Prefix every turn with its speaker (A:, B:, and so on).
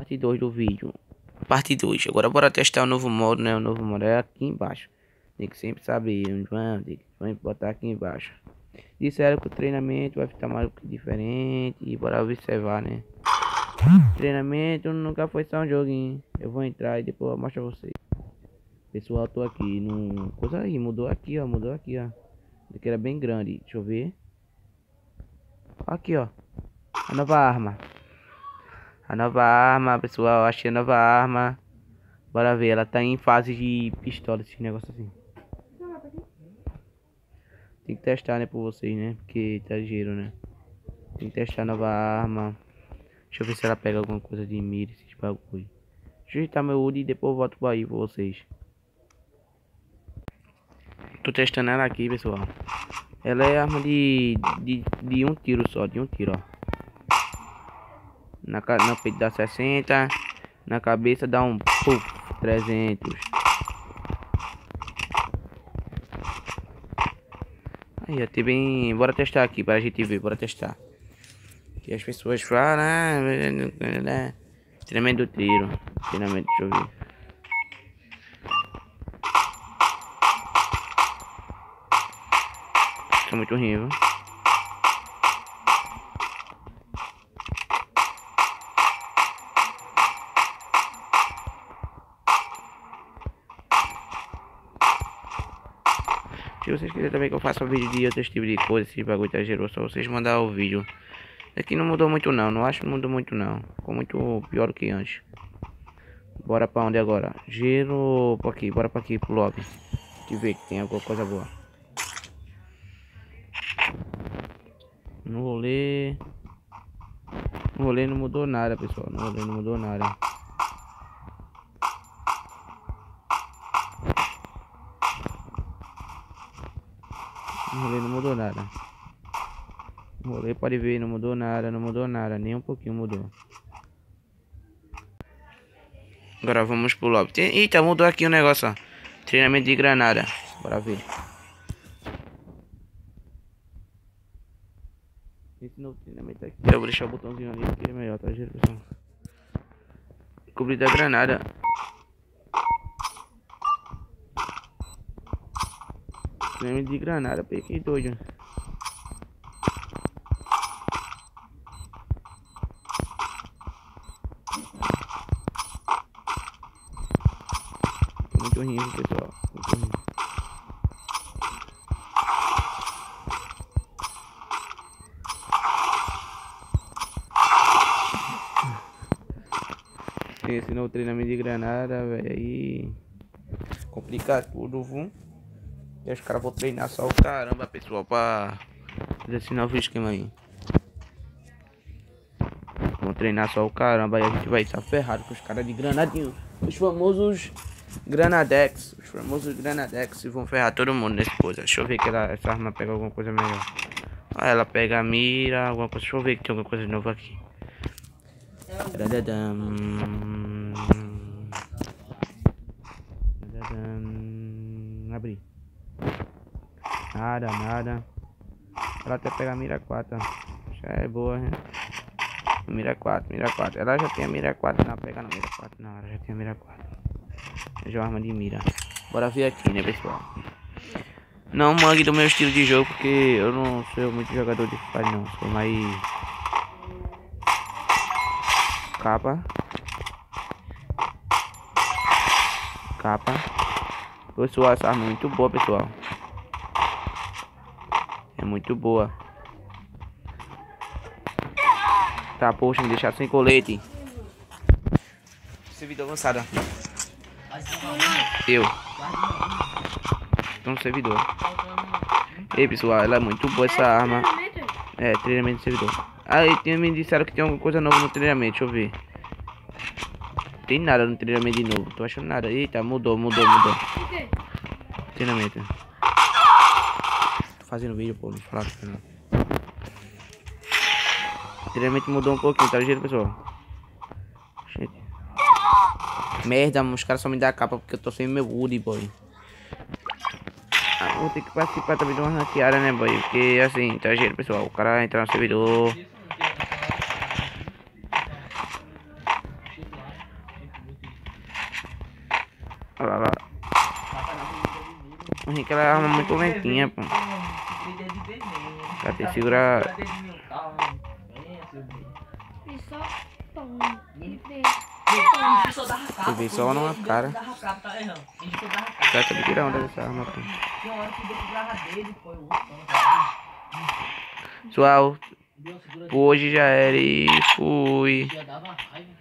A: Parte 2 do vídeo. Parte 2. Agora bora testar o novo modo, né? O novo modo é aqui embaixo. Tem que sempre saber onde vai, tem que botar aqui embaixo. Disseram que o treinamento vai ficar mais diferente. E bora observar, né? Treinamento nunca foi só um joguinho. Eu vou entrar e depois eu mostro a vocês. Pessoal, tô aqui no... Coisa aí, mudou aqui, ó. Mudou aqui, ó. Aqui era bem grande. Deixa eu ver. Aqui, ó. A nova arma. A nova arma, pessoal. Achei a nova arma. Bora ver. Ela tá em fase de pistola, esse negócio assim. Tem que testar, né, por vocês, né? Porque tá ligeiro, né? Tem que testar a nova arma. Deixa eu ver se ela pega alguma coisa de mira, esses bagulho. Deixa eu ajeitar meu UD e depois eu volto pra aí pra vocês. Tô testando ela aqui, pessoal. Ela é arma de um tiro só, de um tiro, ó. Na peito dá 60. Na cabeça dá um puff, 300. Aí, ó, tem bem... Bora testar aqui para a gente ver, bora testar. Que as pessoas falam, né? Treinamento do tiro. Treinamento, deixa eu ver. Tá muito ruim, viu? Se vocês quiserem também que eu faça um vídeo de outros tipos de coisa, esse bagulho tá gerou, só vocês mandar o vídeo. Aqui não mudou muito não acho que não mudou muito não. Ficou muito pior do que antes. Bora pra onde agora? Giro pra aqui, bora pra aqui pro lobby. Deixa eu ver que tem alguma coisa boa. No rolê... No rolê não mudou nada, pessoal. No rolê não mudou nada. No rolê não mudou nada. No rolê pode ver, não mudou nada, não mudou nada. Nem um pouquinho mudou. Agora vamos pro lobby. Eita, mudou aqui o negócio, ó. Treinamento de granada. Bora ver. Esse novo treinamento aqui. Eu vou deixar o botãozinho ali porque é melhor, tá, gente, pessoal? Cobrir da granada. Treinamento de granada, peguei doido. Muito ruim, pessoal. Muito ruim. Tem esse novo treinamento de granada, velho. Aí complica tudo, viu? E os caras vão treinar só o caramba, pessoal, pra fazer esse novo esquema aí. Vão treinar só o caramba. Aí a gente vai estar ferrado com os caras de granadinho. Os famosos Granadex. Os famosos Granadex vão ferrar todo mundo nesse coisa. Deixa eu ver que essa arma pega alguma coisa melhor. Ah, ela pega a mira, alguma coisa. Deixa eu ver que tem alguma coisa nova aqui. Abri. Nada. Ela até pega a mira 4. Já é boa, né? Mira 4. Ela já tem a mira 4. Não, pega na mira 4. Não, ela já tem a mira 4. Já é uma arma de mira. Bora ver aqui, né, pessoal? Não mangue do meu estilo de jogo, porque eu não sou muito jogador de Free Fire, não. Sou mais... Capa. Pessoal, essa arma é muito boa, pessoal. É muito boa. Tá, poxa, me deixar sem colete. Servidor avançado. Eu. Tô no servidor. Ei, pessoal, ela é muito boa essa arma. É, treinamento de servidor. Aí me disseram que tem alguma coisa nova no treinamento, deixa eu ver. Tem nada no treinamento de novo, tô achando nada. Eita, mudou. Treinamento. Tô fazendo vídeo, pô, não fala não. Treinamento mudou um pouquinho, tá ligeiro, pessoal? Gente. Merda, os caras só me dão a capa porque eu tô sem meu wood, boy. Vou ter que participar também de uma ranqueada, né, boy? Porque assim, tá ligeiro, pessoal? O cara entra no servidor. Olha lá, olha lá. Aquela arma muito lentinha, pô. Cadê? Segura. Eu vi só numa cara. Tá de tirar onda dessa arma, pô. Pessoal, por hoje já era e fui.